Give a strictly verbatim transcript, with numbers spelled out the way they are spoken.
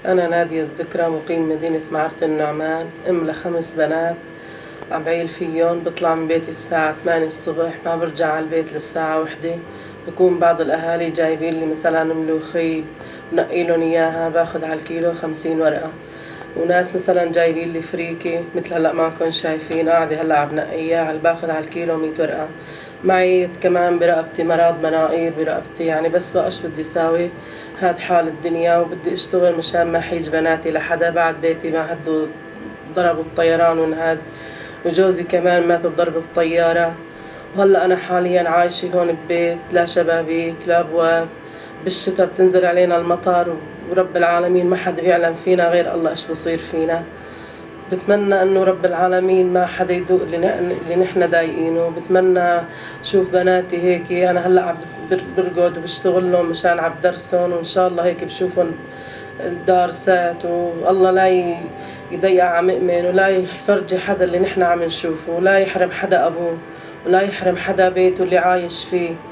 أنا نادية الذكرى، مقيم مدينة معرة النعمان، أم لخمس بنات عم بعيل فيهم. بطلع من بيتي الساعة ثمانية الصبح، ما برجع على البيت للساعة وحدة. بكون بعض الأهالي جايبين لي مثلا ملوخي بنقيلن إياها، باخد على الكيلو خمسين ورقة. وناس مثلا جايبين لي فريكة مثل هلأ معكم شايفين، قاعدة هلأ عم بنقيها، على باخد على الكيلو مية ورقة. معي كمان برقبتي مرض مناقير برقبتي، يعني بس بقاش بدي ساوي، هاد حال الدنيا وبدي اشتغل مشان ما حيج بناتي لحدا. بعد بيتي ما هدوا ضربوا الطيران ونهاد، وجوزي كمان مات بضرب الطيارة. وهلأ أنا حاليا عايشة هون ببيت لا شبابيك لا أبواب، بالشتا بتنزل علينا المطر، ورب العالمين ما حدا بيعلم فينا غير الله إيش بصير فينا. بتمنى إنه رب العالمين ما حدا يذوق اللي اللي نحن ضايقينه. بتمنى شوف بناتي هيك، أنا هلأ عم برقد وبشتغل لهم مشان عم درسهم، وإن شاء الله هيك بشوفهم دارسات، والله لا يضيق على مؤمن، ولا يفرجي حدا اللي نحن عم نشوفه، ولا يحرم حدا أبوه، ولا يحرم حدا بيته اللي عايش فيه.